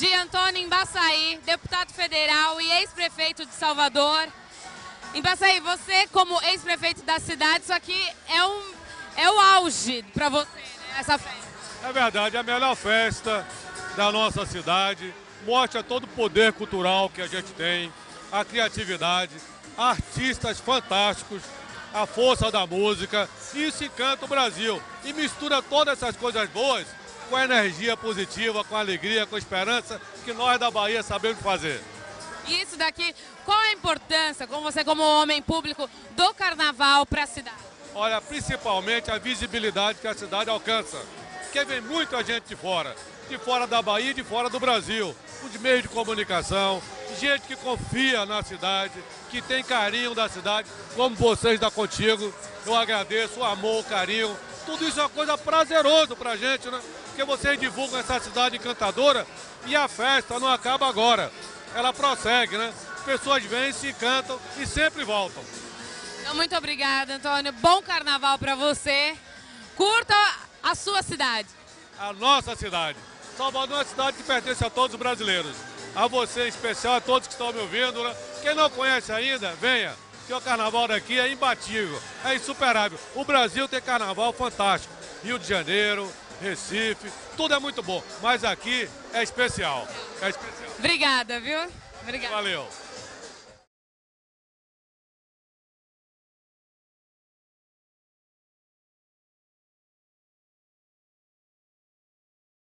de Antônio Embaçaí, deputado federal e ex-prefeito de Salvador. Embaçaí, você como ex-prefeito da cidade, isso aqui é o auge para você, né, essa festa. É verdade, é a melhor festa da nossa cidade, mostra todo o poder cultural que a gente tem, a criatividade, artistas fantásticos, a força da música, isso encanta o Brasil e mistura todas essas coisas boas com a energia positiva, com a alegria, com a esperança que nós da Bahia sabemos fazer. E isso daqui, qual a importância, como você como homem público, do carnaval para a cidade? Olha, principalmente a visibilidade que a cidade alcança, porque vem muita gente de fora da Bahia e de fora do Brasil, os meios de comunicação, gente que confia na cidade, que tem carinho da cidade, como vocês da Contigo. Eu agradeço o amor, o carinho, tudo isso é uma coisa prazerosa pra gente, né? Porque vocês divulgam essa cidade encantadora e a festa não acaba agora, ela prossegue, né? As pessoas vêm, se encantam e sempre voltam. Então, muito obrigada, Antônio. Bom carnaval para você. Curta a sua cidade. A nossa cidade. Salvador é uma cidade que pertence a todos os brasileiros. A você em especial, a todos que estão me ouvindo, né? Quem não conhece ainda, venha. Porque o carnaval daqui é imbatível, é insuperável. O Brasil tem carnaval fantástico. Rio de Janeiro, Recife, tudo é muito bom. Mas aqui é especial. É especial. Obrigada, viu? Obrigada. Valeu.